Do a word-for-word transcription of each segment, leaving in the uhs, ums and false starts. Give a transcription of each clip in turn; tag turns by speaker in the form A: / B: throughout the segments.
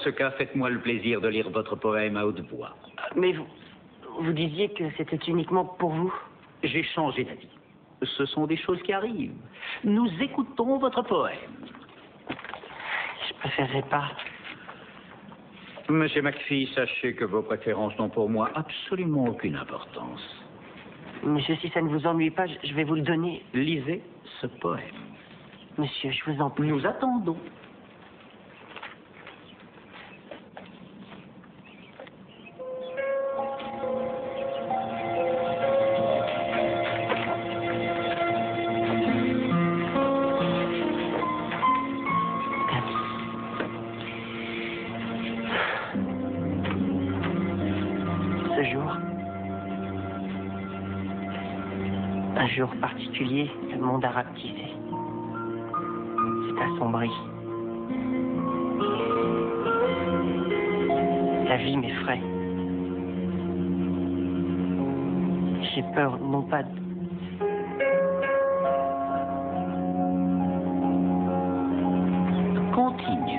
A: ce cas, faites-moi le plaisir de lire votre poème à haute voix.
B: Mais vous, vous disiez que c'était uniquement pour vous.
A: J'ai changé d'avis. Ce sont des choses qui arrivent. Nous écoutons votre poème.
B: Je préférerais pas.
A: Monsieur McPhee, sachez que vos préférences n'ont pour moi absolument aucune importance.
B: Monsieur, si ça ne vous ennuie pas, je vais vous le donner.
A: Lisez ce poème.
B: Monsieur, je vous en prie.
A: Nous attendons.
B: Ce jour, un jour particulier, le monde a rapetissé. C'est assombri. La vie m'effraie. J'ai peur, non pas de...
A: Continuez.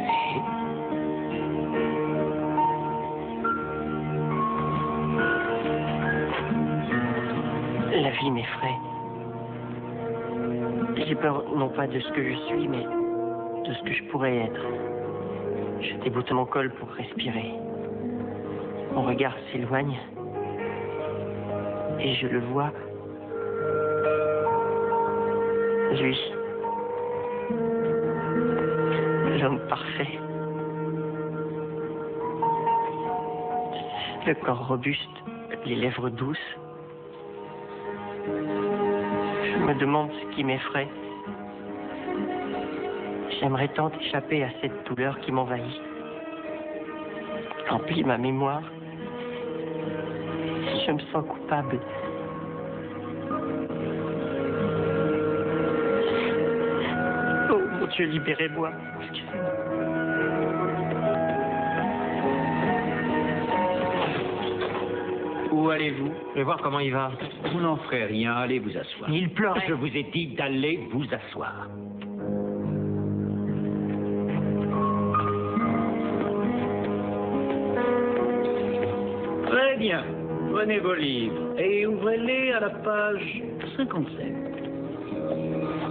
B: La vie m'effraie. J'ai peur, non pas de ce que je suis, mais de ce que je pourrais être. Je déboute mon col pour respirer. Mon regard s'éloigne. Et je le vois. Lui. L'homme parfait. Le corps robuste, les lèvres douces. Je me demande ce qui m'effraie. J'aimerais tant échapper à cette douleur qui m'envahit. Emplit ma mémoire. Je me sens coupable. Oh mon Dieu, libérez-moi. Excusez-moi.
A: Où allez-vous?
C: Je vais voir comment il va.
A: Vous n'en ferez rien, allez vous asseoir.
B: Il pleurait.
A: Je vous ai dit d'aller vous asseoir. Très bien. Prenez vos livres et ouvrez-les à la page cinquante-sept.